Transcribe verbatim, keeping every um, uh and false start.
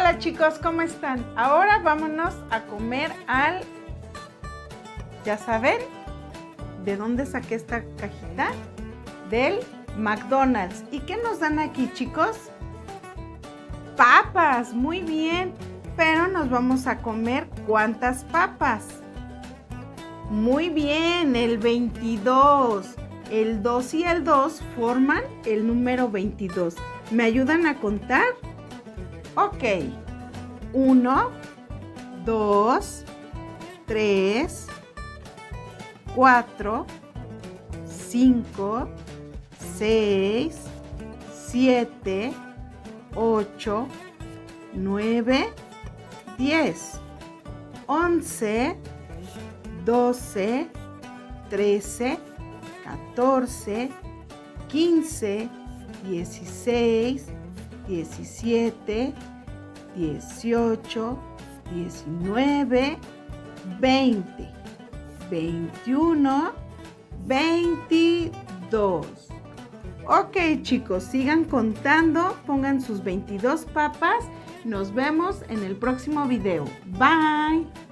Hola chicos, ¿cómo están? Ahora vámonos a comer al... ¿Ya saben de dónde saqué esta cajita? Del McDonald's. ¿Y qué nos dan aquí, chicos? Papas, muy bien. Pero nos vamos a comer ¿cuántas papas? Muy bien, el veintidós. El dos y el dos forman el número veintidós. ¿Me ayudan a contar? Ok. uno, dos, tres, cuatro, cinco, seis, siete, ocho, nueve, diez, once, doce, trece, catorce, quince, dieciséis, diecisiete, dieciocho, diecinueve, veinte, veintiuno, veintidós. Ok, chicos, sigan contando, pongan sus veintidós papas. Nos vemos en el próximo video. Bye.